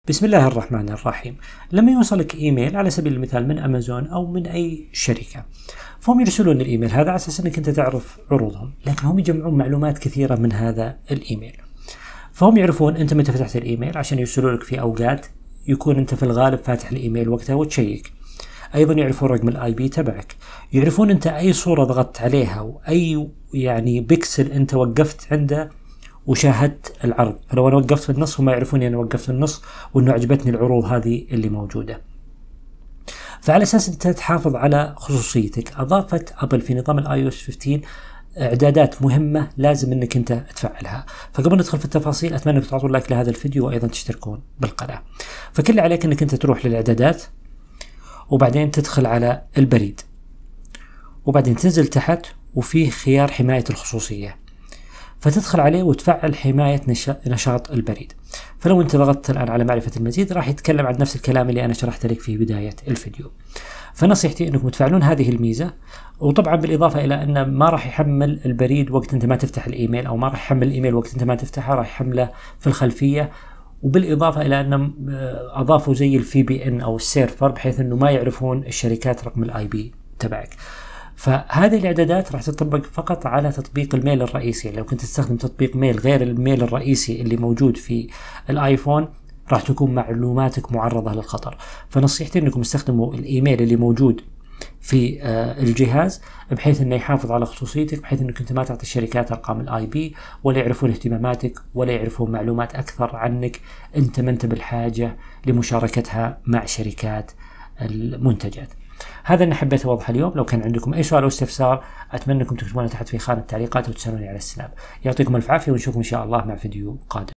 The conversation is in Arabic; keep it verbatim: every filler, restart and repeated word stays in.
بسم الله الرحمن الرحيم. لما يوصلك ايميل على سبيل المثال من امازون او من اي شركه، فهم يرسلون الايميل هذا على اساس انك انت تعرف عروضهم، لكن هم يجمعون معلومات كثيره من هذا الايميل. فهم يعرفون انت متى فتحت الايميل عشان يرسلوا لك في اوقات يكون انت في الغالب فاتح الايميل وقتها وتشيك. ايضا يعرفون رقم الاي بي تبعك، يعرفون انت اي صوره ضغطت عليها واي يعني بيكسل انت وقفت عنده وشاهدت العرض. فلو انا وقفت في النص هم يعرفون اني انا وقفت في النص وانه عجبتني العروض هذه اللي موجوده. فعلى اساس انت تحافظ على خصوصيتك، اضافت ابل في نظام الاي او اس خمسة عشر اعدادات مهمه لازم انك انت تفعلها. فقبل ندخل في التفاصيل اتمنى انك تعطوا لايك لهذا الفيديو وايضا تشتركون بالقناه. فكل اللي عليك انك انت تروح للاعدادات وبعدين تدخل على البريد وبعدين تنزل تحت وفيه خيار حمايه الخصوصيه، فتدخل عليه وتفعل حماية نشاط البريد. فلو انت ضغطت الآن على معرفة المزيد راح يتكلم عن نفس الكلام اللي أنا شرحت لك في بداية الفيديو. فنصيحتي أنكم تفعلون هذه الميزة، وطبعا بالإضافة إلى أن ما راح يحمل البريد وقت أنت ما تفتح الإيميل، أو ما راح يحمل الإيميل وقت أنت ما تفتحه، راح يحمله في الخلفية. وبالإضافة إلى أن أضافوا زي الفي بي إن أو السيرفر بحيث أنه ما يعرفون الشركات رقم الآي بي تبعك. فهذه الاعدادات راح تطبق فقط على تطبيق الميل الرئيسي. لو كنت تستخدم تطبيق ميل غير الميل الرئيسي اللي موجود في الايفون راح تكون معلوماتك معرضة للخطر. فنصيحتي انكم تستخدموا الايميل اللي موجود في الجهاز بحيث انه يحافظ على خصوصيتك، بحيث انك انت ما تعطي الشركات ارقام الاي بي ولا يعرفون اهتماماتك ولا يعرفون معلومات اكثر عنك انت ما انت بالحاجة لمشاركتها مع شركات المنتجات. هذا اللي حبيت اوضحه اليوم. لو كان عندكم اي سؤال او استفسار اتمنى انكم تكتبونه تحت في خانة التعليقات وتسالوني على السناب. يعطيكم الف عافية ونشوفكم ان شاء الله مع فيديو قادم.